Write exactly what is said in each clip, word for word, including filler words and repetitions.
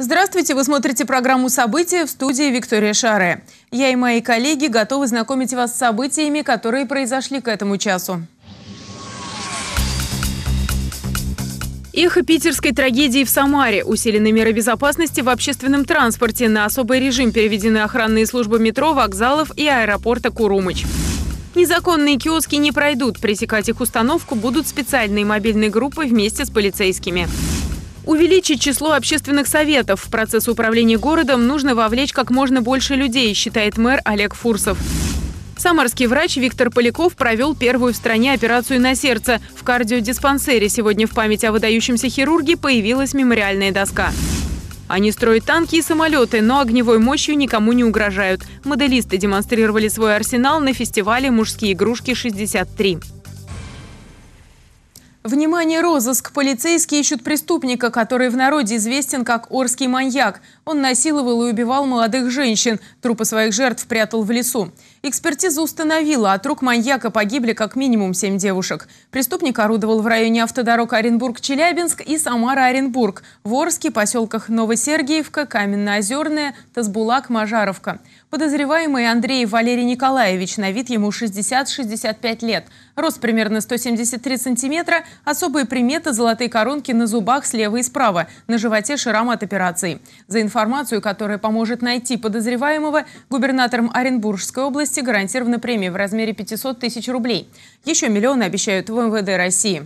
Здравствуйте, вы смотрите программу «События», в студии Виктория Шаре. Я и мои коллеги готовы знакомить вас с событиями, которые произошли к этому часу. Эхо питерской трагедии в Самаре. Усилены меры безопасности в общественном транспорте. На особый режим переведены охранные службы метро, вокзалов и аэропорта Курумыч. Незаконные киоски не пройдут. Пресекать их установку будут специальные мобильные группы вместе с полицейскими. Увеличить число общественных советов. В процесс управления городом нужно вовлечь как можно больше людей, считает мэр Олег Фурсов. Самарский врач Виктор Поляков провел первую в стране операцию на сердце. В кардиодиспансере сегодня в память о выдающемся хирурге появилась мемориальная доска. Они строят танки и самолеты, но огневой мощью никому не угрожают. Моделисты демонстрировали свой арсенал на фестивале «Мужские игрушки-шестьдесят три». Внимание, розыск! Полицейские ищут преступника, который в народе известен как Орский маньяк. Он насиловал и убивал молодых женщин. Трупы своих жертв прятал в лесу. Экспертиза установила, от рук маньяка погибли как минимум семь девушек. Преступник орудовал в районе автодорог Оренбург-Челябинск и Самара-Оренбург, в Орске, поселках Новосергиевка, Каменноозерная, Тасбулак-Мажаровка. Подозреваемый Андрей Валерий Николаевич, на вид ему шестьдесят — шестьдесят пять лет. Рост примерно сто семьдесят три сантиметра, особые приметы – золотые коронки на зубах слева и справа, на животе шрам от операции. За информацию, которая поможет найти подозреваемого, губернатором Оренбургской области гарантирована премия в размере пятисот тысяч рублей. Еще миллионы обещают в эм вэ дэ России.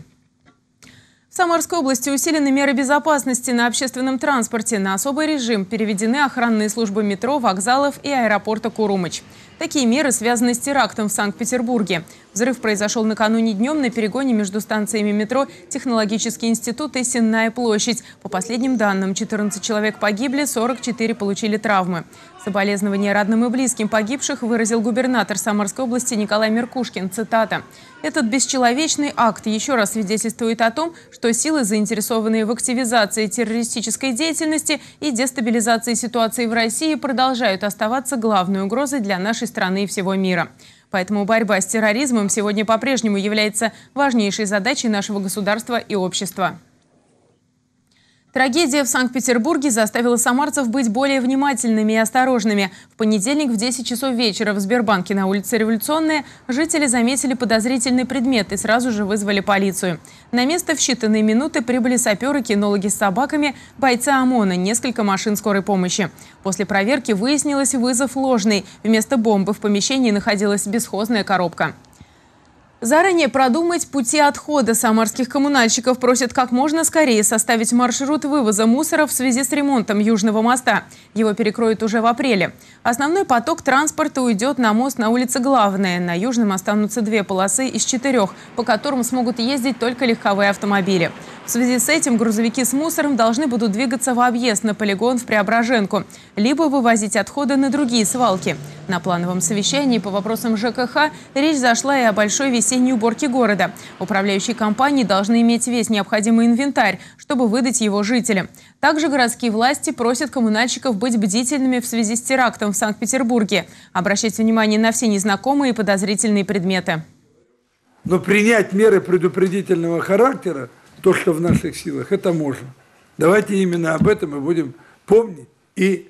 В Самарской области усилены меры безопасности на общественном транспорте. На особый режим переведены охранные службы метро, вокзалов и аэропорта Курумыч. Такие меры связаны с терактом в Санкт-Петербурге. Взрыв произошел накануне днем на перегоне между станциями метро «Технологический институт» и «Сенная площадь». По последним данным, четырнадцать человек погибли, сорок четыре получили травмы. Соболезнования родным и близким погибших выразил губернатор Самарской области Николай Меркушкин. Цитата. «Этот бесчеловечный акт еще раз свидетельствует о том, что силы, заинтересованные в активизации террористической деятельности и дестабилизации ситуации в России, продолжают оставаться главной угрозой для нашей страны и всего мира. Поэтому борьба с терроризмом сегодня по-прежнему является важнейшей задачей нашего государства и общества». Трагедия в Санкт-Петербурге заставила самарцев быть более внимательными и осторожными. В понедельник в десять часов вечера в Сбербанке на улице Революционная жители заметили подозрительный предмет и сразу же вызвали полицию. На место в считанные минуты прибыли саперы, кинологи с собаками, бойцы ОМОНа, несколько машин скорой помощи. После проверки выяснилось, вызов ложный. Вместо бомбы в помещении находилась бесхозная коробка. Заранее продумать пути отхода. Самарских коммунальщиков просят как можно скорее составить маршрут вывоза мусора в связи с ремонтом Южного моста. Его перекроют уже в апреле. Основной поток транспорта уйдет на мост на улице Главная. На Южном останутся две полосы из четырех, по которым смогут ездить только легковые автомобили. В связи с этим грузовики с мусором должны будут двигаться в объезд на полигон в Преображенку, либо вывозить отходы на другие свалки. На плановом совещании по вопросам жэ ка ха речь зашла и о большой весенней уборке города. Управляющие компании должны иметь весь необходимый инвентарь, чтобы выдать его жителям. Также городские власти просят коммунальщиков быть бдительными в связи с терактом в Санкт-Петербурге, обращать внимание на все незнакомые и подозрительные предметы. Но принять меры предупредительного характера, то, что в наших силах, это можно. Давайте именно об этом мы будем помнить. И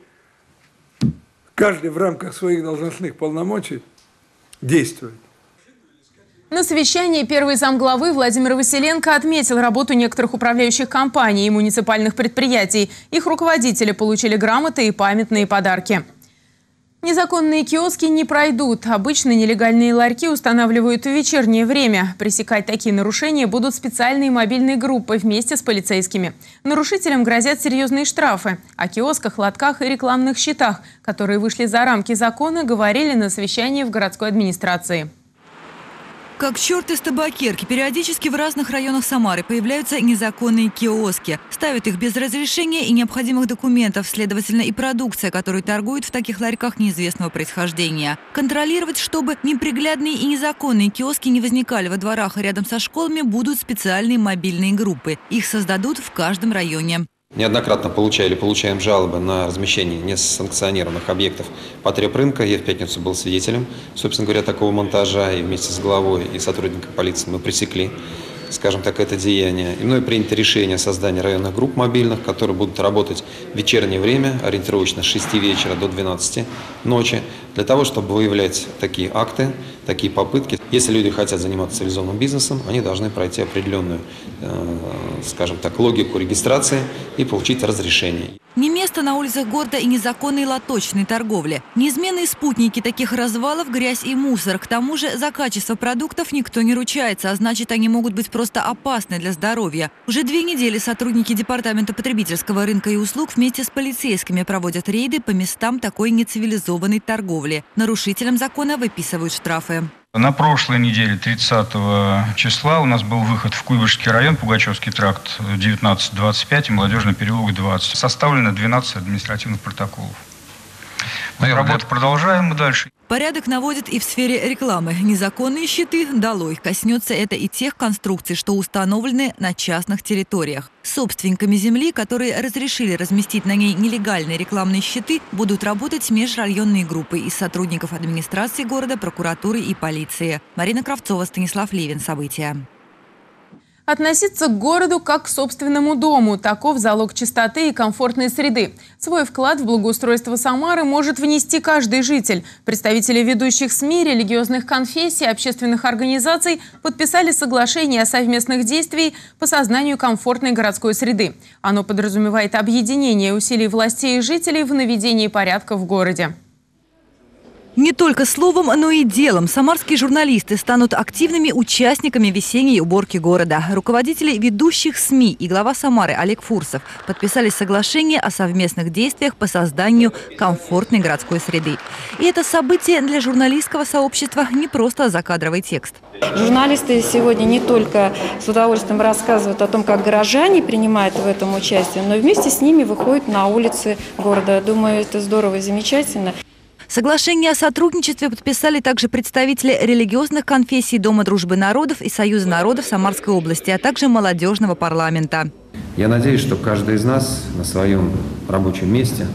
каждый в рамках своих должностных полномочий действует. На совещании первый замглавы Владимир Василенко отметил работу некоторых управляющих компаний и муниципальных предприятий. Их руководители получили грамоты и памятные подарки. Незаконные киоски не пройдут. Обычно нелегальные ларьки устанавливают в вечернее время. Пресекать такие нарушения будут специальные мобильные группы вместе с полицейскими. Нарушителям грозят серьезные штрафы. О киосках, лотках и рекламных щитах, которые вышли за рамки закона, говорили на совещании в городской администрации. Как черт из табакерки, периодически в разных районах Самары появляются незаконные киоски. Ставят их без разрешения и необходимых документов, следовательно, и продукция, которую торгуют в таких ларьках неизвестного происхождения. Контролировать, чтобы неприглядные и незаконные киоски не возникали во дворах и рядом со школами, будут специальные мобильные группы. Их создадут в каждом районе. Неоднократно получали, получаем жалобы на размещение несанкционированных объектов потребрынка. Я в пятницу был свидетелем, собственно говоря, такого монтажа. И вместе с главой и сотрудником полиции мы пресекли скажем так, это деяние. И мной принято решение о создании районных групп мобильных, которые будут работать в вечернее время, ориентировочно с шести вечера до двенадцати ночи, для того, чтобы выявлять такие акты, такие попытки. Если люди хотят заниматься цивилизованным бизнесом, они должны пройти определенную, э, скажем так, логику регистрации и получить разрешение. Не место на улицах города и незаконной лоточной торговли. Неизменные спутники таких развалов – грязь и мусор. К тому же за качество продуктов никто не ручается, а значит, они могут быть просто опасны для здоровья. Уже две недели сотрудники Департамента потребительского рынка и услуг вместе с полицейскими проводят рейды по местам такой нецивилизованной торговли. Нарушителям закона выписывают штрафы. На прошлой неделе, тридцатого числа, у нас был выход в Куйбышевский район, Пугачевский тракт девятнадцать двадцать пять и Молодежный переулок двадцать. Составлено двенадцать административных протоколов. Мы работу продолжаем и дальше. Порядок наводят и в сфере рекламы. Незаконные щиты долой. Коснется это и тех конструкций, что установлены на частных территориях. Собственниками земли, которые разрешили разместить на ней нелегальные рекламные щиты, будут работать межрайонные группы из сотрудников администрации города, прокуратуры и полиции. Марина Кравцова, Станислав Левин. События. Относиться к городу как к собственному дому – таков залог чистоты и комфортной среды. Свой вклад в благоустройство Самары может внести каждый житель. Представители ведущих СМИ, религиозных конфессий, общественных организаций подписали соглашение о совместных действиях по созданию комфортной городской среды. Оно подразумевает объединение усилий властей и жителей в наведении порядка в городе. Не только словом, но и делом самарские журналисты станут активными участниками весенней уборки города. Руководители ведущих СМИ и глава Самары Олег Фурсов подписали соглашение о совместных действиях по созданию комфортной городской среды. И это событие для журналистского сообщества не просто закадровый текст. Журналисты сегодня не только с удовольствием рассказывают о том, как горожане принимают в этом участие, но и вместе с ними выходят на улицы города. Думаю, это здорово и замечательно. Соглашение о сотрудничестве подписали также представители религиозных конфессий Дома дружбы народов и Союза народов Самарской области, а также молодежного парламента. Я надеюсь, что каждый из нас на своем рабочем месте,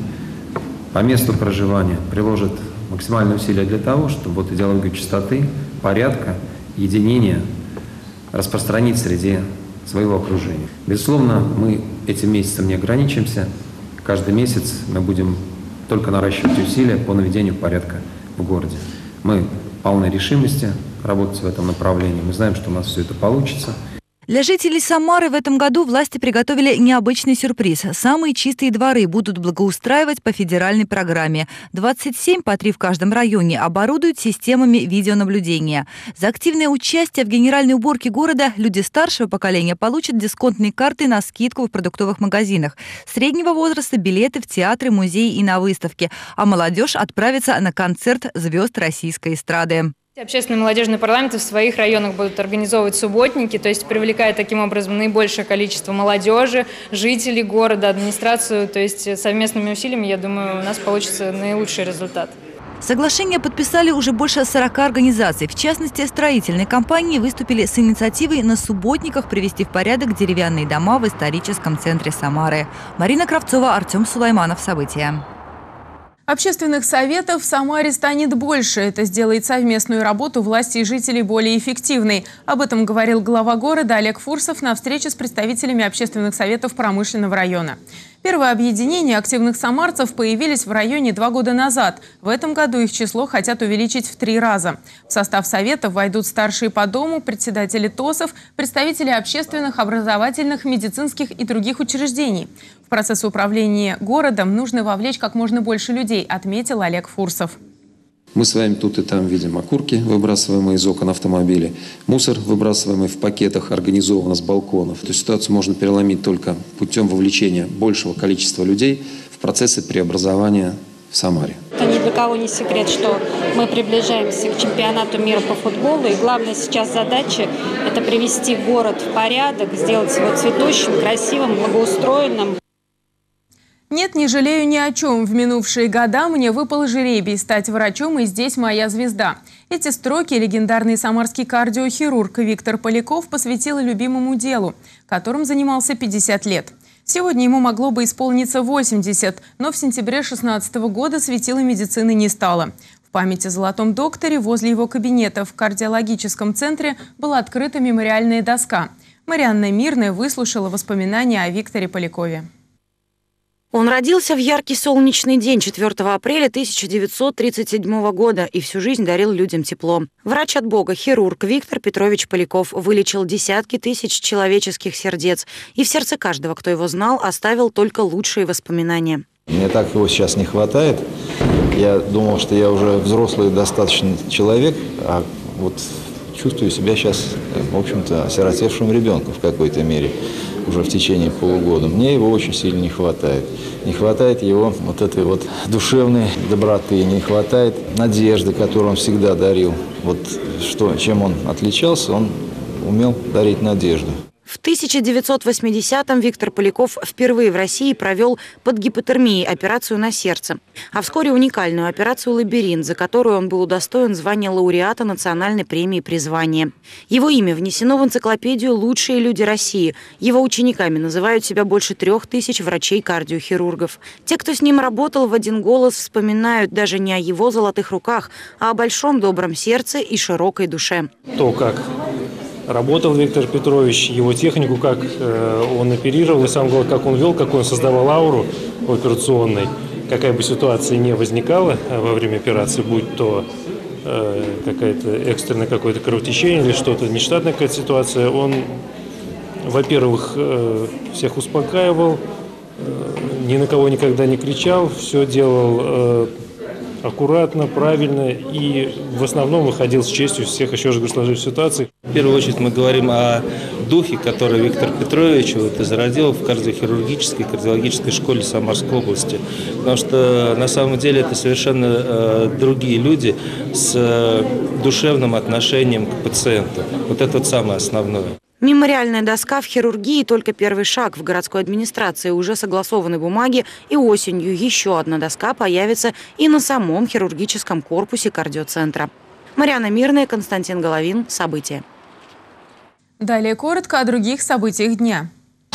по месту проживания, приложит максимальные усилия для того, чтобы вот идеологию чистоты, порядка, единения распространить среди своего окружения. Безусловно, мы этим месяцем не ограничимся. Каждый месяц мы будем только наращивать усилия по наведению порядка в городе. Мы полны решимости работать в этом направлении. Мы знаем, что у нас все это получится. Для жителей Самары в этом году власти приготовили необычный сюрприз. Самые чистые дворы будут благоустраивать по федеральной программе. двадцать семь, по три в каждом районе, оборудуют системами видеонаблюдения. За активное участие в генеральной уборке города люди старшего поколения получат дисконтные карты на скидку в продуктовых магазинах. Среднего возраста – билеты в театры, музеи и на выставки. А молодежь отправится на концерт звезд российской эстрады. Общественные молодежные парламенты в своих районах будут организовывать субботники, то есть привлекая таким образом наибольшее количество молодежи, жителей города, администрацию. То есть совместными усилиями, я думаю, у нас получится наилучший результат. Соглашение подписали уже больше сорока организаций. В частности, строительные компании выступили с инициативой на субботниках привести в порядок деревянные дома в историческом центре Самары. Марина Кравцова, Артем Сулайманов. События. Общественных советов в Самаре станет больше. Это сделает совместную работу власти и жителей более эффективной. Об этом говорил глава города Олег Фурсов на встрече с представителями общественных советов промышленного района. Первое объединение активных самарцев появились в районе два года назад. В этом году их число хотят увеличить в три раза. В состав советов войдут старшие по дому, председатели ТОСов, представители общественных, образовательных, медицинских и других учреждений. В процесс управления городом нужно вовлечь как можно больше людей, отметил Олег Фурсов. Мы с вами тут и там видим окурки, выбрасываемые из окон автомобилей, мусор, выбрасываемый в пакетах, организованно с балконов. Эту ситуацию можно переломить только путем вовлечения большего количества людей в процессы преобразования в Самаре. Это ни для кого не секрет, что мы приближаемся к чемпионату мира по футболу. И главная сейчас задача – это привести город в порядок, сделать его цветущим, красивым, благоустроенным. Нет, не жалею ни о чем. В минувшие года мне выпал жребий стать врачом, и здесь моя звезда. Эти строки легендарный самарский кардиохирург Виктор Поляков посвятил любимому делу, которым занимался пятьдесят лет. Сегодня ему могло бы исполниться восемьдесят, но в сентябре две тысячи шестнадцатого года светила медицины не стало. В память о золотом докторе возле его кабинета в кардиологическом центре была открыта мемориальная доска. Марианна Мирная выслушала воспоминания о Викторе Полякове. Он родился в яркий солнечный день четвёртого апреля тысяча девятьсот тридцать седьмого года и всю жизнь дарил людям тепло. Врач от Бога, хирург Виктор Петрович Поляков вылечил десятки тысяч человеческих сердец. И в сердце каждого, кто его знал, оставил только лучшие воспоминания. Мне так его сейчас не хватает. Я думал, что я уже взрослый достаточно человек, а вот чувствую себя сейчас, в общем-то, осиротевшим ребенком в какой-то мере. Уже в течение полугода. Мне его очень сильно не хватает. Не хватает его вот этой вот душевной доброты, не хватает надежды, которую он всегда дарил. Вот что, чем он отличался, он умел дарить надежду. В тысяча девятьсот восьмидесятом Виктор Поляков впервые в России провел под гипотермией операцию на сердце, а вскоре уникальную операцию «Лабиринт», за которую он был удостоен звания лауреата национальной премии «Призвание». Его имя внесено в энциклопедию «Лучшие люди России». Его учениками называют себя больше трех тысяч врачей-кардиохирургов. Те, кто с ним работал, в один голос вспоминают даже не о его золотых руках, а о большом добром сердце и широкой душе. То, как работал Виктор Петрович, его технику, как э, он оперировал, и самое главное, как он вел, как он создавал ауру операционной. Какая бы ситуация ни возникала во время операции, будь то э, какая-то экстренное какое-то кровотечение или что-то, нештатная какая-то ситуация, он, во-первых, э, всех успокаивал, э, ни на кого никогда не кричал, все делал э, аккуратно, правильно и в основном выходил с честью всех, еще раз говорю, сложившихся ситуаций. В первую очередь мы говорим о духе, который Виктор Петрович вот зародил в кардиохирургической, кардиологической школе Самарской области. Потому что на самом деле это совершенно э, другие люди с э, душевным отношением к пациенту. Вот это вот самое основное. Мемориальная доска в хирургии – только первый шаг. В городской администрации уже согласованы бумаги, и осенью еще одна доска появится и на самом хирургическом корпусе кардиоцентра. Марианна Мирная, Константин Головин. События. Далее коротко о других событиях дня.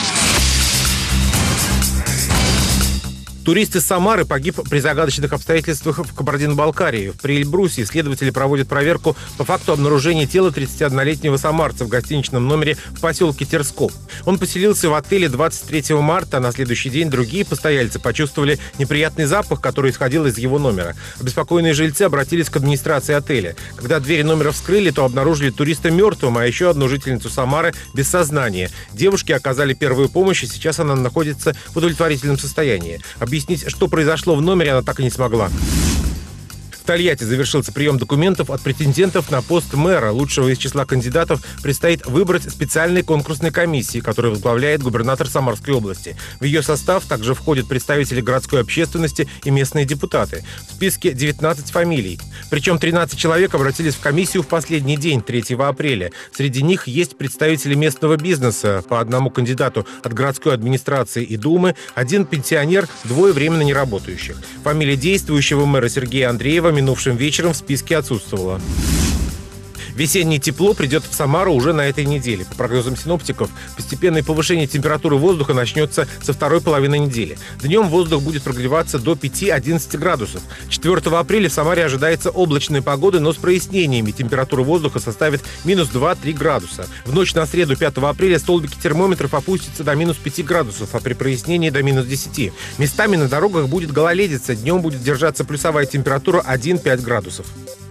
Турист из Самары погиб при загадочных обстоятельствах в Кабардино-Балкарии. В Эльбрусе следователи проводят проверку по факту обнаружения тела тридцатиоднолетнего самарца в гостиничном номере в поселке Терсков. Он поселился в отеле двадцать третьего марта, а на следующий день другие постояльцы почувствовали неприятный запах, который исходил из его номера. Обеспокоенные жильцы обратились к администрации отеля. Когда двери номера вскрыли, то обнаружили туриста мертвым, а еще одну жительницу Самары без сознания. Девушке оказали первую помощь, и сейчас она находится в удовлетворительном состоянии. Объяснить, что произошло в номере, она так и не смогла. В Тольятти завершился прием документов от претендентов на пост мэра. Лучшего из числа кандидатов предстоит выбрать специальной конкурсной комиссии, которую возглавляет губернатор Самарской области. В ее состав также входят представители городской общественности и местные депутаты. В списке девятнадцать фамилий. Причем тринадцать человек обратились в комиссию в последний день, третьего апреля. Среди них есть представители местного бизнеса, по одному кандидату от городской администрации и Думы, один пенсионер, двое временно неработающих. Фамилия действующего мэра Сергея Андреева минувшим вечером в списке отсутствовала. Весеннее тепло придет в Самару уже на этой неделе. По прогнозам синоптиков, постепенное повышение температуры воздуха начнется со второй половины недели. Днем воздух будет прогреваться до пяти-одиннадцати градусов. четвёртого апреля в Самаре ожидается облачная погода, но с прояснениями. Температура воздуха составит минус два-три градуса. В ночь на среду пятого апреля столбики термометров опустятся до минус пяти градусов, а при прояснении до минус десяти. Местами на дорогах будет гололедица. Днем будет держаться плюсовая температура один-пять градусов.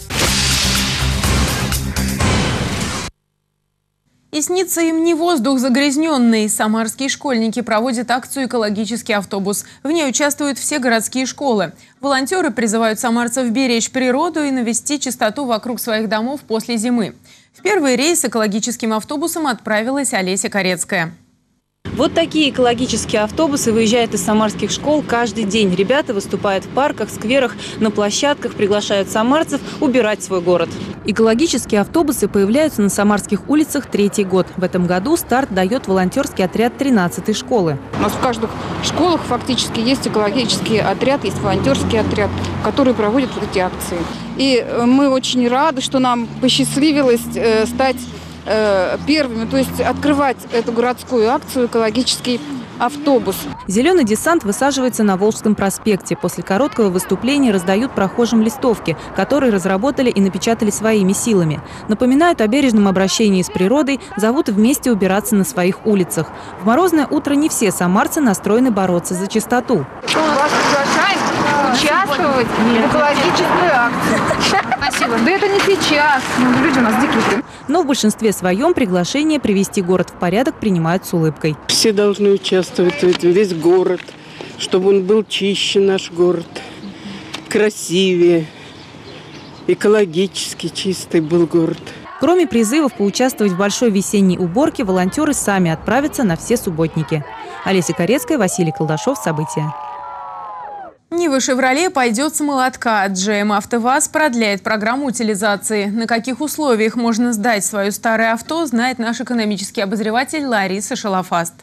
И снится им не воздух загрязненный. Самарские школьники проводят акцию «Экологический автобус». В ней участвуют все городские школы. Волонтеры призывают самарцев беречь природу и навести чистоту вокруг своих домов после зимы. В первый рейс экологическим автобусом отправилась Олеся Корецкая. Вот такие экологические автобусы выезжают из самарских школ каждый день. Ребята выступают в парках, скверах, на площадках, приглашают самарцев убирать свой город. Экологические автобусы появляются на самарских улицах третий год. В этом году старт дает волонтерский отряд тринадцатой школы. У нас в каждых школах фактически есть экологический отряд, есть волонтерский отряд, который проводит вот эти акции. И мы очень рады, что нам посчастливилось стать первыми, то есть открывать эту городскую акцию «Экологический автобус. Зеленый десант высаживается на Волжском проспекте. После короткого выступления раздают прохожим листовки, которые разработали и напечатали своими силами. Напоминают о бережном обращении с природой, зовут вместе убираться на своих улицах. В морозное утро не все самарцы настроены бороться за чистоту. Вас приглашаем участвовать в экологической акции. Спасибо. Да это не сейчас. Ну, люди у нас дикие. Но в большинстве своем приглашение привести город в порядок принимают с улыбкой. Все должны участвовать, весь город, чтобы он был чище, наш город, красивее, экологически чистый был город. Кроме призывов поучаствовать в большой весенней уборке, волонтеры сами отправятся на все субботники. Олеся Корецкая, Василий Колдашов. События. Нива «Шевроле» пойдет с молотка. джи эм «АвтоВАЗ» продляет программу утилизации. На каких условиях можно сдать свое старое авто, знает наш экономический обозреватель Лариса Шалафаст.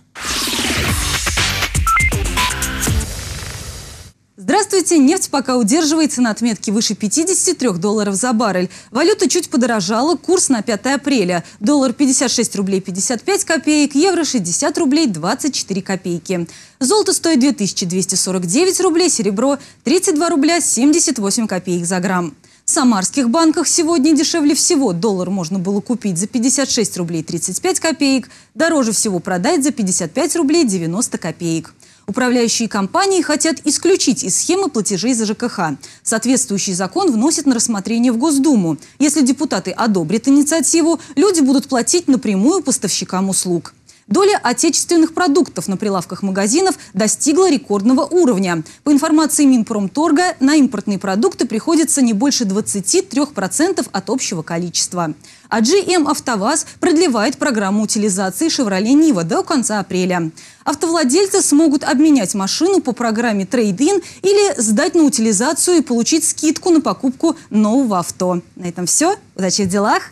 Здравствуйте! Нефть пока удерживается на отметке выше пятидесяти трёх долларов за баррель. Валюта чуть подорожала. Курс на пятое апреля. Доллар пятьдесят шесть рублей пятьдесят пять копеек, евро шестьдесят рублей двадцать четыре копейки. Золото стоит две тысячи двести сорок девять рублей, серебро тридцать два рубля семьдесят восемь копеек за грамм. В самарских банках сегодня дешевле всего. Доллар можно было купить за пятьдесят шесть рублей тридцать пять копеек, дороже всего продать за пятьдесят пять рублей девяносто копеек. Управляющие компании хотят исключить из схемы платежей за ЖКХ. Соответствующий закон вносят на рассмотрение в Госдуму. Если депутаты одобрят инициативу, люди будут платить напрямую поставщикам услуг. Доля отечественных продуктов на прилавках магазинов достигла рекордного уровня. По информации Минпромторга, на импортные продукты приходится не больше двадцати трёх процентов от общего количества. А джи эм «АвтоВАЗ» продлевает программу утилизации «Шевроле Нива» до конца апреля. Автовладельцы смогут обменять машину по программе «Трейд-ин» или сдать на утилизацию и получить скидку на покупку нового авто. На этом все. Удачи в делах!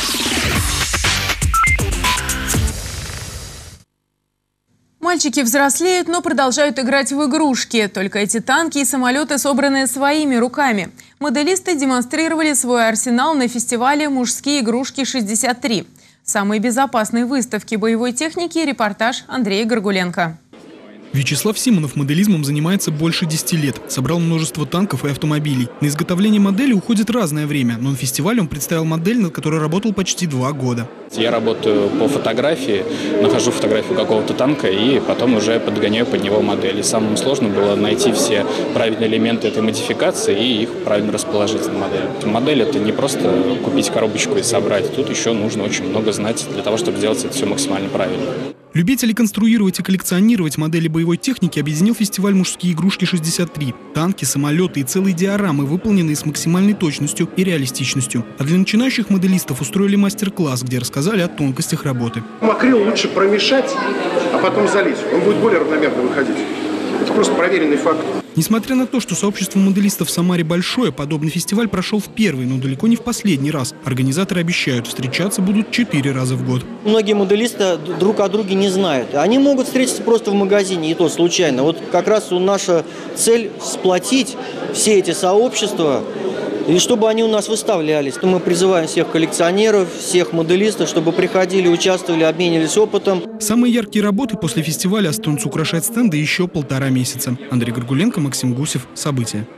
Мальчики взрослеют, но продолжают играть в игрушки. Только эти танки и самолеты собраны своими руками. Моделисты демонстрировали свой арсенал на фестивале «Мужские игрушки-шестьдесят три». Самой безопасной выставки боевой техники репортаж Андрея Горгуленко. Вячеслав Симонов моделизмом занимается больше десяти лет. Собрал множество танков и автомобилей. На изготовление модели уходит разное время, но на фестивале он представил модель, над которой работал почти два года. Я работаю по фотографии, нахожу фотографию какого-то танка и потом уже подгоняю под него модель. И самым сложным было найти все правильные элементы этой модификации и их правильно расположить на модели. Модель — это не просто купить коробочку и собрать. Тут еще нужно очень много знать для того, чтобы сделать это все максимально правильно. Любителей конструировать и коллекционировать модели боевой техники объединил фестиваль «Мужские игрушки-шестьдесят три». Танки, самолеты и целые диорамы, выполненные с максимальной точностью и реалистичностью. А для начинающих моделистов устроили мастер-класс, где рассказали о тонкостях работы. Акрил лучше промешать, а потом залить. Он будет более равномерно выходить. Это просто проверенный факт. Несмотря на то, что сообщество моделистов в Самаре большое, подобный фестиваль прошел в первый, но далеко не в последний раз. Организаторы обещают, встречаться будут четыре раза в год. Многие моделисты друг о друге не знают. Они могут встретиться просто в магазине, и то случайно. Вот как раз наша цель – сплотить все эти сообщества, и чтобы они у нас выставлялись. То мы призываем всех коллекционеров, всех моделистов, чтобы приходили, участвовали, обменивались опытом. Самые яркие работы после фестиваля останутся украшать стенды еще полтора месяца. Андрей Горгуленко, Максим Гусев. События.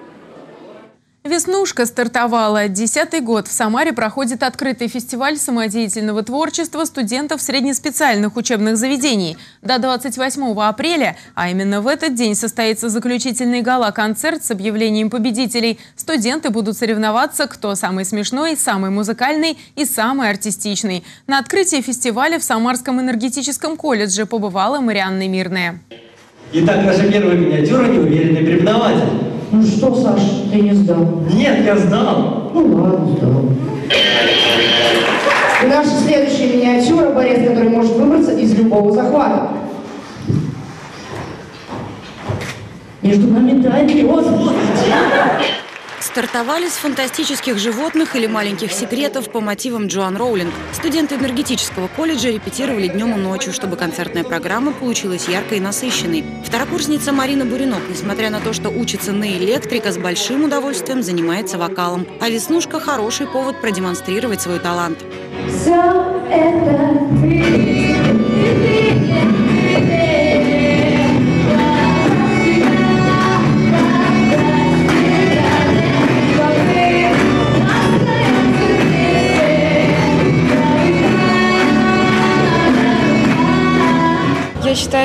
Веснушка стартовала. Десятый год в Самаре проходит открытый фестиваль самодеятельного творчества студентов среднеспециальных учебных заведений. До двадцать восьмого апреля, а именно в этот день, состоится заключительный гала-концерт с объявлением победителей. Студенты будут соревноваться, кто самый смешной, самый музыкальный и самый артистичный. На открытии фестиваля в Самарском энергетическом колледже побывала Марианна Мирная. Итак, наша первая миниатюра «Неуверенный преподаватель». Ну что, Саш, ты не сдал? Нет, я сдал. Ну ладно, сдал. И наша следующая миниатюра — борец, который может выбраться из любого захвата. Между нами тайный остров. Стартовали с фантастических животных или маленьких секретов по мотивам Джоан Роулинг. Студенты энергетического колледжа репетировали днем и ночью, чтобы концертная программа получилась яркой и насыщенной. Второкурсница Марина Буренок, несмотря на то, что учится на электрика, с большим удовольствием занимается вокалом. А Веснушка – хороший повод продемонстрировать свой талант. Все это ты, ты, ты, ты, ты.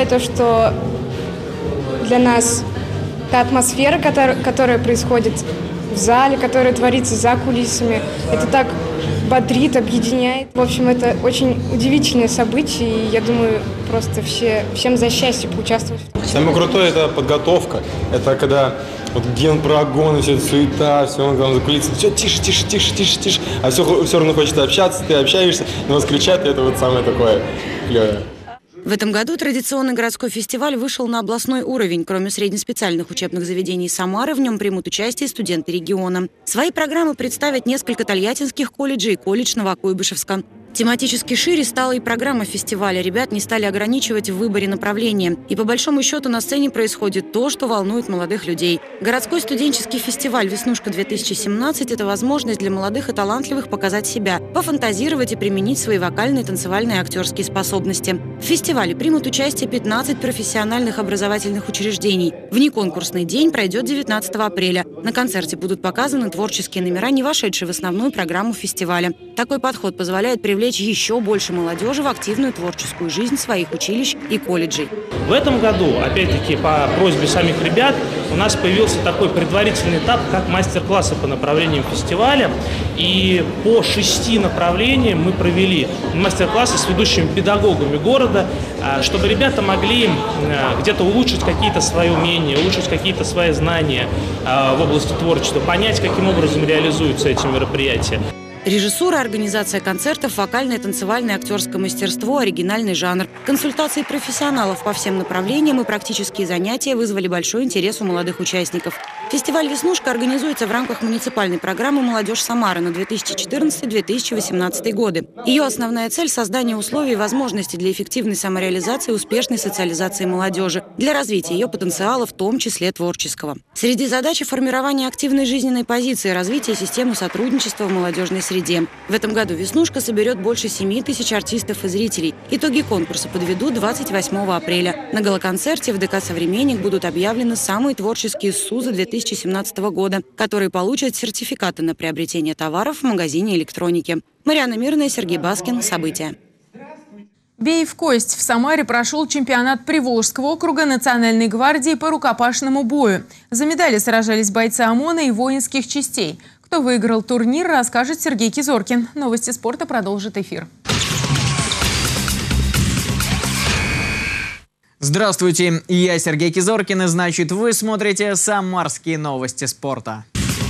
считаю то, что для нас та атмосфера, которая, которая происходит в зале, которая творится за кулисами, это так бодрит, объединяет. В общем, это очень удивительное событие, и я думаю, просто все, всем за счастье поучаствовать. Самое крутое – это подготовка. Это когда вот генпрогон, все суета, все, он там за кулисами, все тише, тише, тише, тише, тише, а все, все равно хочется общаться, ты общаешься, на вас кричат, и это вот самое такое клевое. В этом году традиционный городской фестиваль вышел на областной уровень. Кроме среднеспециальных учебных заведений Самары, в нем примут участие студенты региона. Свои программы представят несколько тольяттинских колледжей и колледж Новокуйбышевска. Тематически шире стала и программа фестиваля. Ребят не стали ограничивать в выборе направления. И по большому счету на сцене происходит то, что волнует молодых людей. Городской студенческий фестиваль «Веснушка-две тысячи семнадцать» – это возможность для молодых и талантливых показать себя, пофантазировать и применить свои вокальные, танцевальные и актерские способности. В фестивале примут участие пятнадцать профессиональных образовательных учреждений. Внеконкурсный день пройдет девятнадцатого апреля. На концерте будут показаны творческие номера, не вошедшие в основную программу фестиваля. Такой подход позволяет привлечь еще больше молодежи в активную творческую жизнь своих училищ и колледжей. В этом году, опять-таки, по просьбе самих ребят, у нас появился такой предварительный этап, как мастер-классы по направлениям фестиваля. И по шести направлениям мы провели мастер-классы с ведущими педагогами города, чтобы ребята могли где-то улучшить какие-то свои умения, улучшить какие-то свои знания в области творчества, понять, каким образом реализуются эти мероприятия. Режиссура, организация концертов, вокальное, танцевальное, актерское мастерство, оригинальный жанр. Консультации профессионалов по всем направлениям и практические занятия вызвали большой интерес у молодых участников. Фестиваль «Веснушка» организуется в рамках муниципальной программы «Молодежь Самары» на две тысячи четырнадцатый — две тысячи восемнадцатый годы. Ее основная цель – создание условий и возможностей для эффективной самореализации и успешной социализации молодежи, для развития ее потенциала, в том числе творческого. Среди задач – формирование активной жизненной позиции, развитие системы сотрудничества в молодежной среде. В этом году «Веснушка» соберет больше семи тысяч артистов и зрителей. Итоги конкурса подведут двадцать восьмого апреля. На галоконцерте в ДК «Современник» будут объявлены самые творческие СУЗы две тысячи семнадцатого года, которые получат сертификаты на приобретение товаров в магазине электроники. Марьяна Мирная, Сергей Баскин. События. Бей в кость. В Самаре прошел чемпионат Приволжского округа Национальной гвардии по рукопашному бою. За медали сражались бойцы ОМОНа и воинских частей. Кто выиграл турнир, расскажет Сергей Кизоркин. Новости спорта продолжит эфир. Здравствуйте, я Сергей Кизоркин, и значит, вы смотрите «Самарские новости спорта».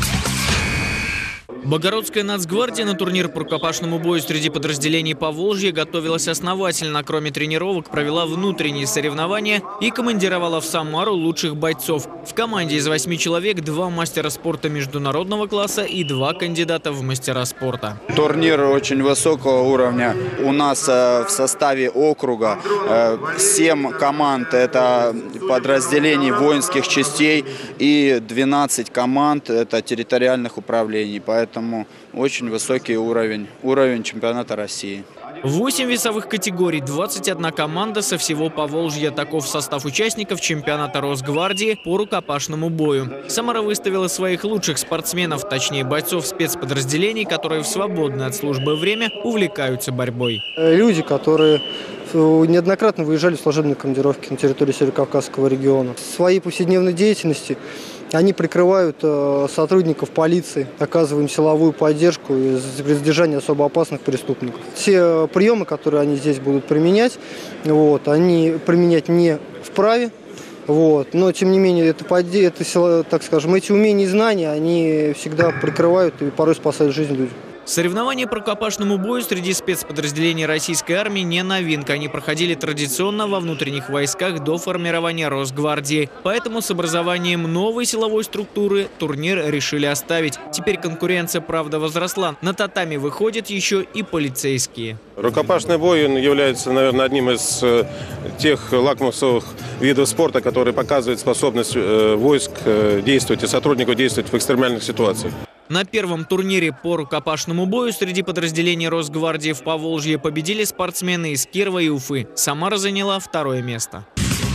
Богородская нацгвардия на турнир по рукопашному бою среди подразделений Поволжья готовилась основательно. Кроме тренировок, провела внутренние соревнования и командировала в Самару лучших бойцов. В команде из восьми человек два мастера спорта международного класса и два кандидата в мастера спорта. Турнир очень высокого уровня. У нас э, в составе округа э, семь команд, это подразделений воинских частей, и двенадцать команд, это территориальных управлений. Поэтому Поэтому очень высокий уровень, уровень чемпионата России. Восемь весовых категорий, двадцать одна команда со всего Поволжья. Таков состав участников чемпионата Росгвардии по рукопашному бою. Самара выставила своих лучших спортсменов, точнее бойцов спецподразделений, которые в свободное от службы время увлекаются борьбой. Люди, которые неоднократно выезжали в служебные командировки на территории Северокавказского региона. В своей повседневной деятельности они прикрывают э, сотрудников полиции, оказываем силовую поддержку при задержании особо опасных преступников. Все приемы, которые они здесь будут применять, вот, они применять не вправе. Вот. Но, тем не менее, это, это, так скажем, эти умения и знания, они всегда прикрывают и порой спасают жизнь людям. Соревнования по рукопашному бою среди спецподразделений российской армии не новинка. Они проходили традиционно во внутренних войсках до формирования Росгвардии. Поэтому с образованием новой силовой структуры турнир решили оставить. Теперь конкуренция, правда, возросла. На татами выходят еще и полицейские. Рукопашный бой является, наверное, одним из тех лакмусовых видов спорта, который показывает способность войск действовать и сотрудников действовать в экстремальных ситуациях. На первом турнире по рукопашному бою среди подразделений Росгвардии в Поволжье победили спортсмены из Кирова и Уфы. Самара заняла второе место.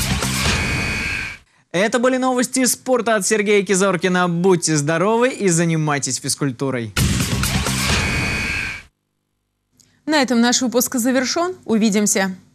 Это были новости спорта от Сергея Кизоркина. Будьте здоровы и занимайтесь физкультурой. На этом наш выпуск завершен. Увидимся.